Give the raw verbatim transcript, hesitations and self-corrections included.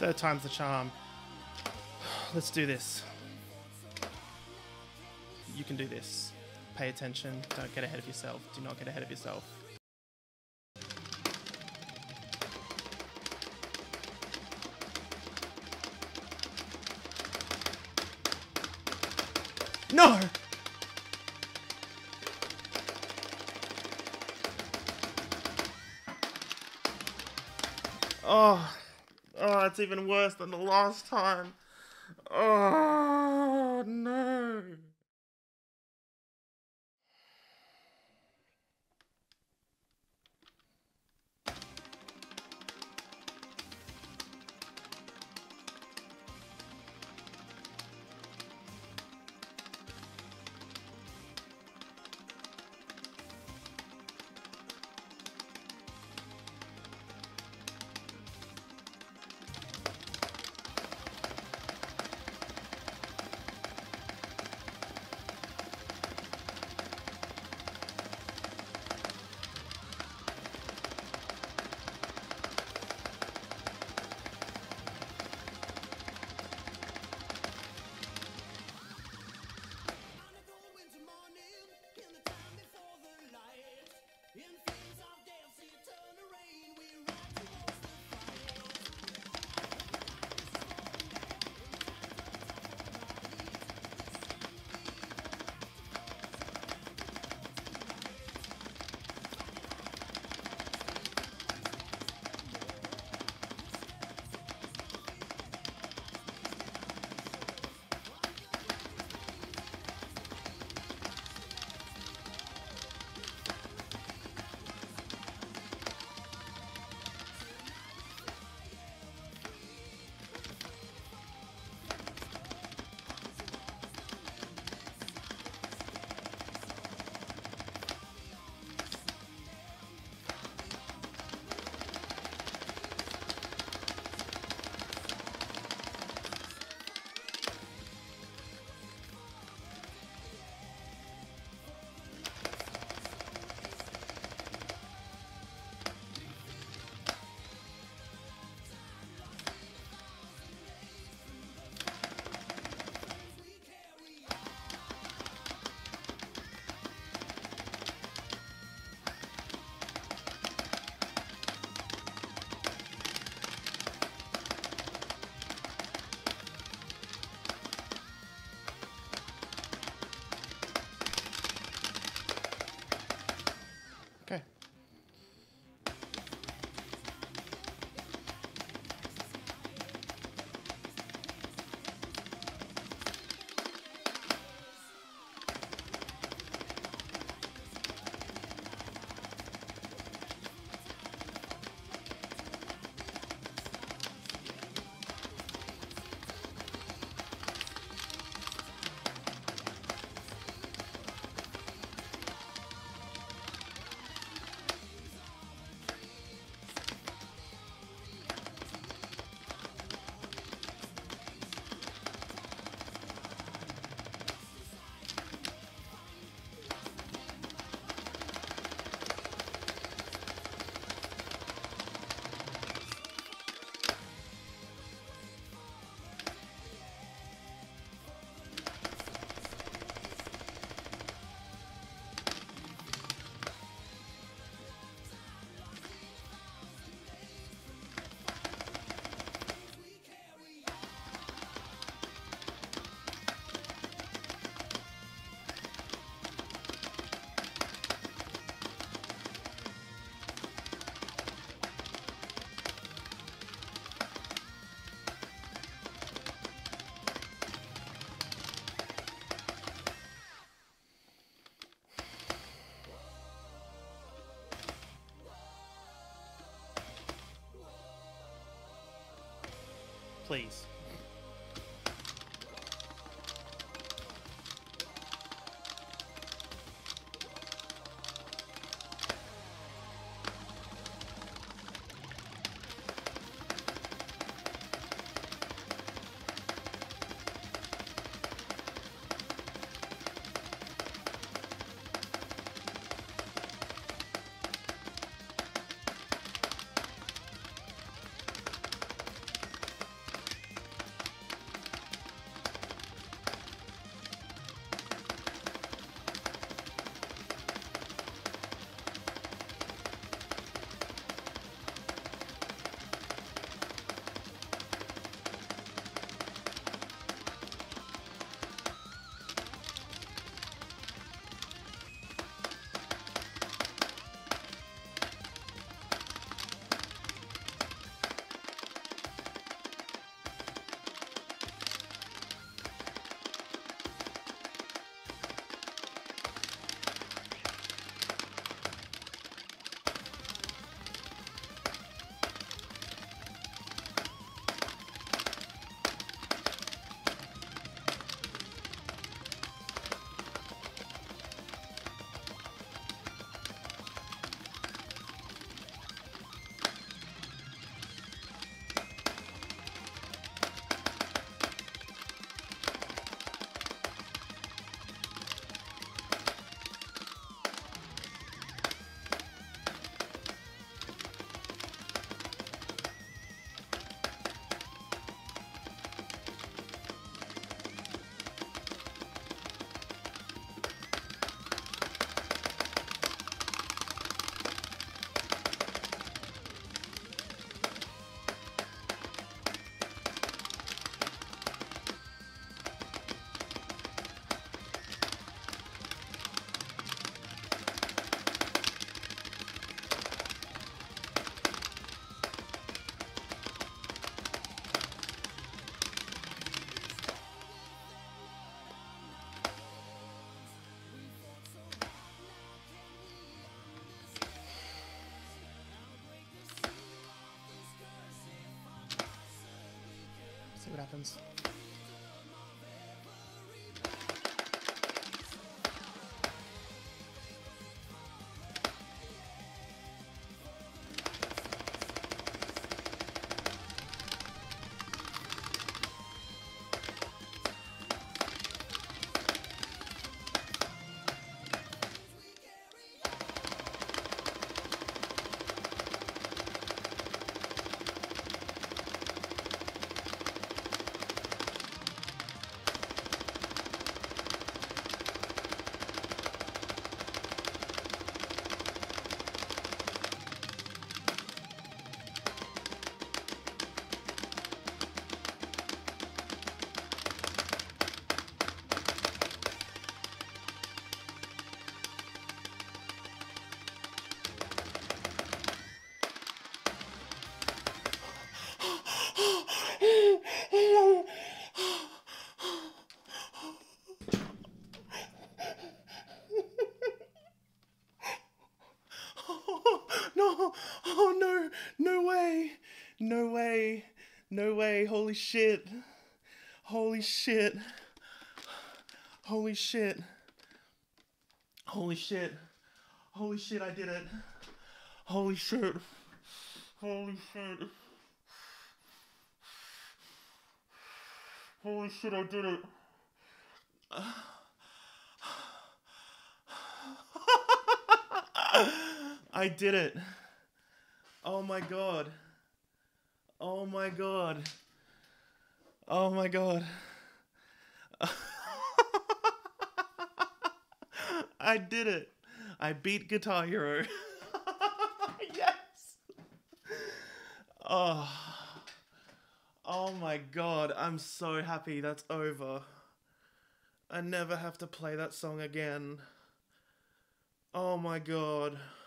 Third time's the charm. Let's do this. You can do this. Pay attention. Don't get ahead of yourself. Do not get ahead of yourself. No! Oh, oh, it's even worse than the last time. Oh, no. Okay. Please. happens. No, oh no, no way, no way, no way, holy shit, holy shit, holy shit, holy shit, holy shit, I did it, holy shit, holy shit, holy shit, I did it. I did it. Oh my god. Oh my god. Oh my god. I did it. I beat Guitar Hero. Yes. Oh. Oh my god. I'm so happy that's over. I never have to play that song again. Oh my god.